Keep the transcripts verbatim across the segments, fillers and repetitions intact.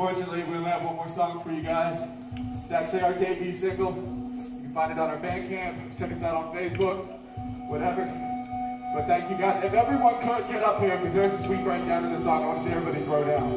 Unfortunately, we only have one more song for you guys. It's actually our debut single. You can find it on our Bandcamp. Check us out on Facebook, whatever. But thank you guys. If everyone could get up here, because there's a sweet breakdown in the song, I want to see everybody throw down.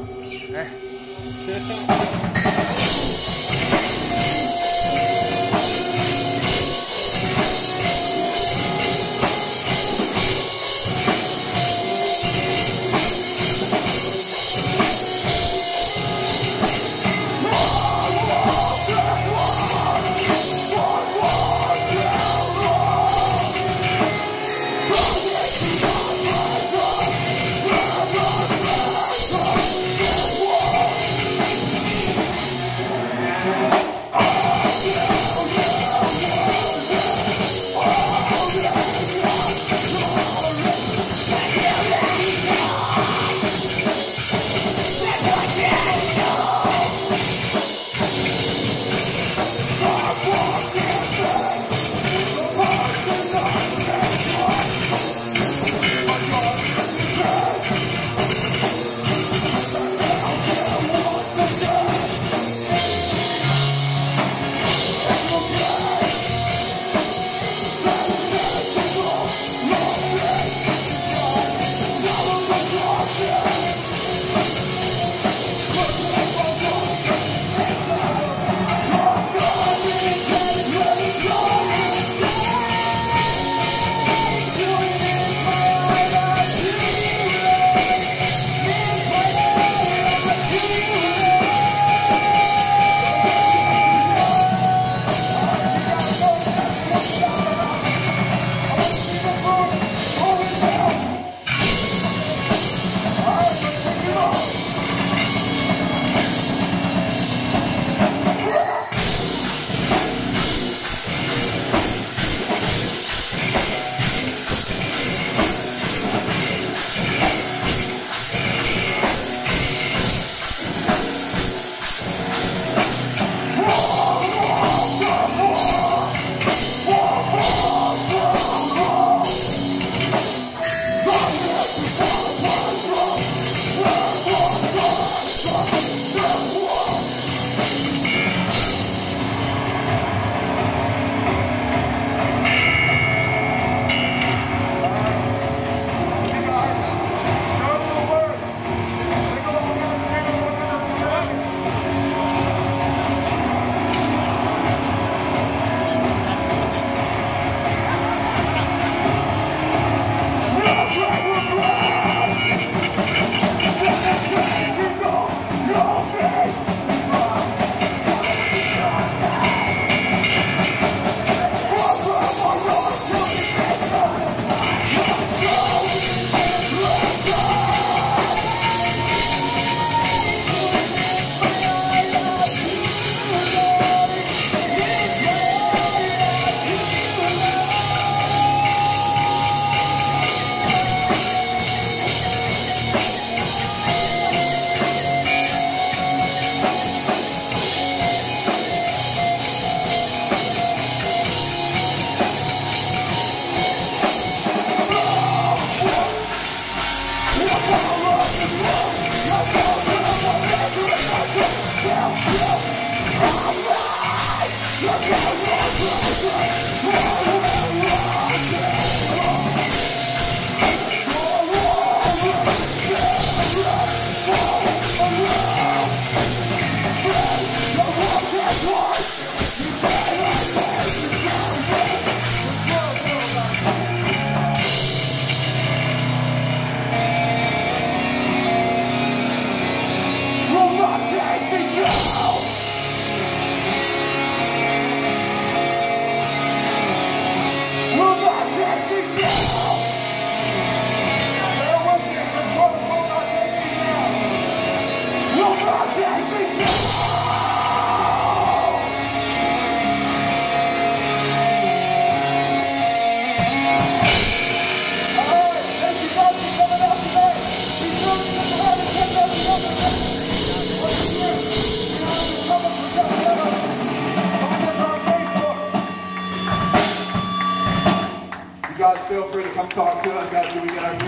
Feel free to come talk to us after we get our